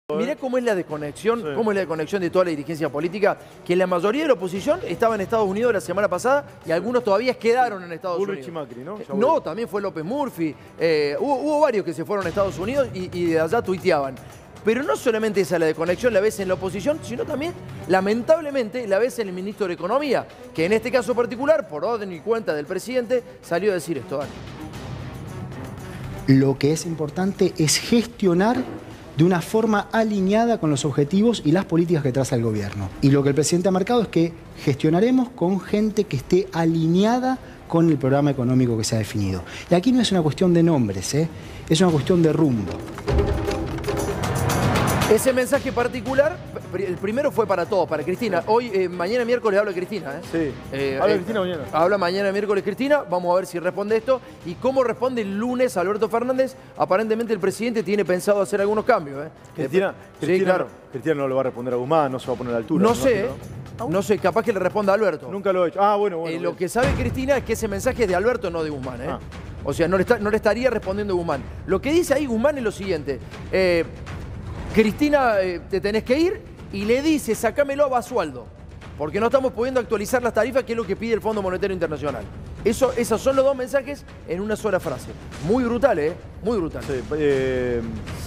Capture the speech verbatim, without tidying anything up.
Mirá cómo es la desconexión, Sí. cómo es la desconexión de toda la dirigencia política, que la mayoría de la oposición estaba en Estados Unidos la semana pasada y algunos todavía quedaron en Estados Bullrich Unidos. y Macri, ¿no? Ya No, volvió. también fue López Murphy, eh, hubo, hubo varios que se fueron a Estados Unidos y, y de allá tuiteaban. Pero no solamente esa la desconexión la ves en la oposición, sino también, lamentablemente, la ves en el ministro de Economía, que en este caso particular, por orden y cuenta del presidente, salió a decir esto. Dani. Lo que es importante es gestionar de una forma alineada con los objetivos y las políticas que traza el gobierno. Y lo que el presidente ha marcado es que gestionaremos con gente que esté alineada con el programa económico que se ha definido. Y aquí no es una cuestión de nombres, ¿eh? Es una cuestión de rumbo. Ese mensaje particular, el primero fue para todos, para Cristina. Hoy, eh, mañana miércoles habla Cristina. ¿eh? Sí. Eh, Habla eh, Cristina mañana. Habla mañana miércoles Cristina. Vamos a ver si responde esto. Y cómo responde el lunes Alberto Fernández. Aparentemente el presidente tiene pensado hacer algunos cambios. ¿eh? Cristina, Sí, Cristina, claro. Cristina no le va a responder a Guzmán, no se va a poner a la altura. No me sé, imagino, ¿no? no sé, capaz que le responda a Alberto. Nunca lo he hecho. Ah, bueno, bueno. Eh, bien. lo que sabe Cristina es que ese mensaje es de Alberto, no de Guzmán. ¿eh? Ah. O sea, no le, está- no le estaría respondiendo Guzmán. Lo que dice ahí Guzmán es lo siguiente. Eh, Cristina, eh, te tenés que ir y le dice, sacámelo a Basualdo, porque no estamos pudiendo actualizar las tarifas, que es lo que pide el Fondo Monetario Internacional. Eso, esos son los dos mensajes en una sola frase. Muy brutal, ¿eh? Muy brutal. Sí, eh,